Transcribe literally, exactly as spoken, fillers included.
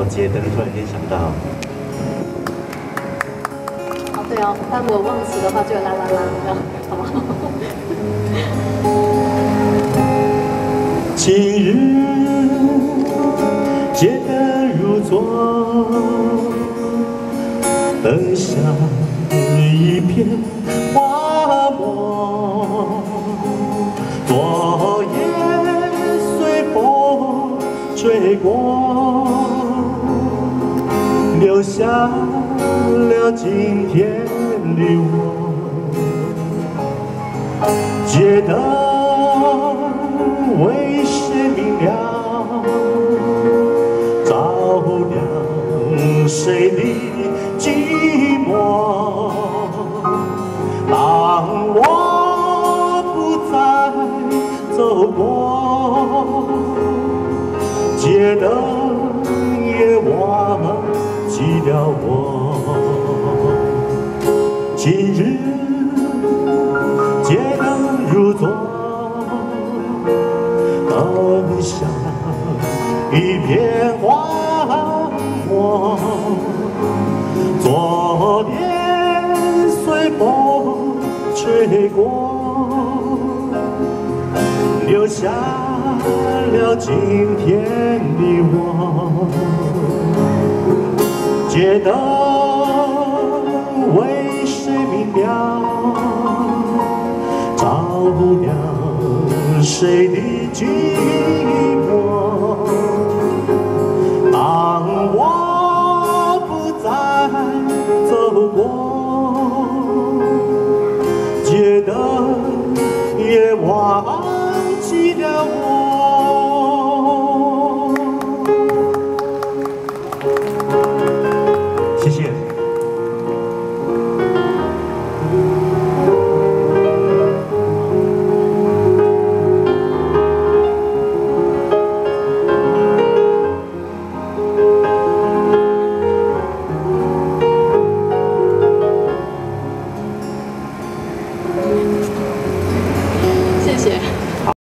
到街灯，突然间想到。 哦，对哦，但如果忘词的话，就有啦啦啦，这样好不好？ 今日街灯如昨，灯下一片花漠。昨夜随风吹过，留下了今天的我。街灯为谁明了，照亮谁的寂寞。当我不再走过，街灯也忘记了我。今日街灯如昨，灯下一片荒漠。昨天随风吹过，留下了今天的我。街灯